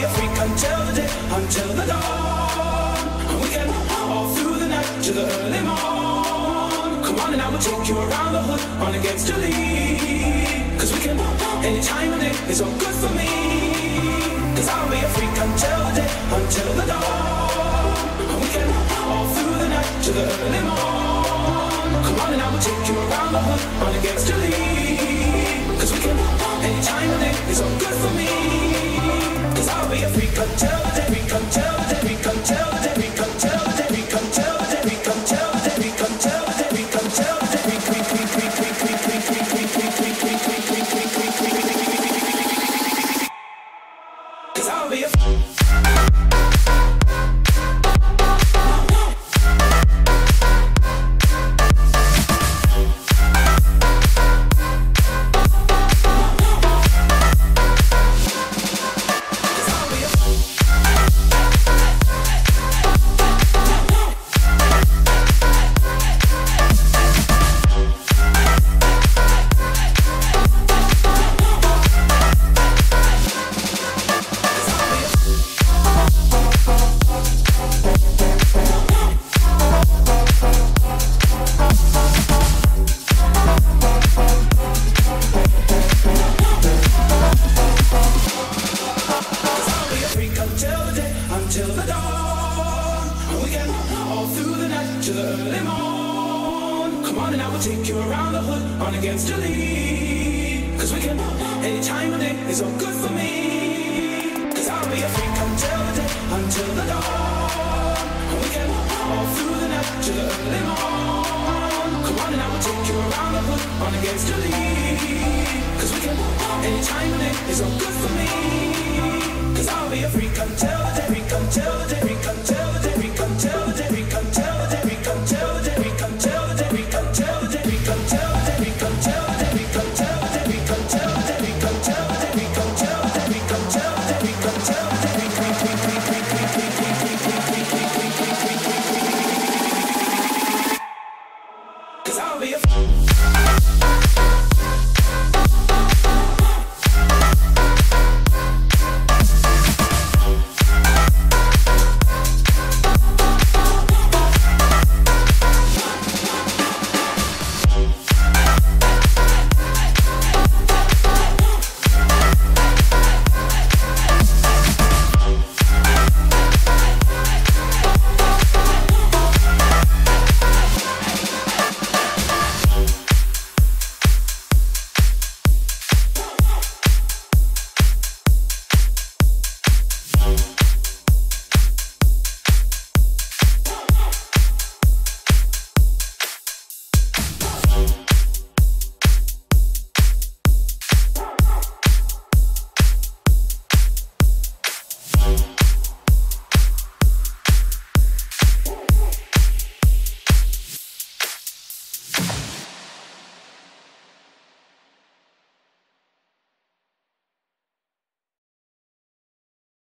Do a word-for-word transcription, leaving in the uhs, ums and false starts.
a freak until the day, until the dawn. And we can all through the night to the early morn. Come on and I will take you around the hood on against your lead. Cause we can, any time of day is all good for me. Cause I'll be a freak until the day, until the dawn. And we can all through the night to the early morn. Come on and I will take you around the hood on against your lead. Cause we can, any time of day is all good for me. Cause I'll be a freak until the day, freak until the day, freak until the day, freak until the day, freak until the day, freak until the day, freak until the day, freak until the day, freak, freak, freak, freak, freak, freak, freak, freak, freak, freak, freak, freak, freak, freak, freak, freak, freak. Cause I'll be a until the dawn. And we can all through the night to the early morn. Come on and I will take you around the hood on against your lead. Cause we can, any time of day is all good for me. Cause I'll be a freak until the day, until the dawn. And we can all through the night to the early morn. Come on and I will take you around the hood on against your lead. Cause we can, any time of day is all good for me. Cause I'll be a freak until the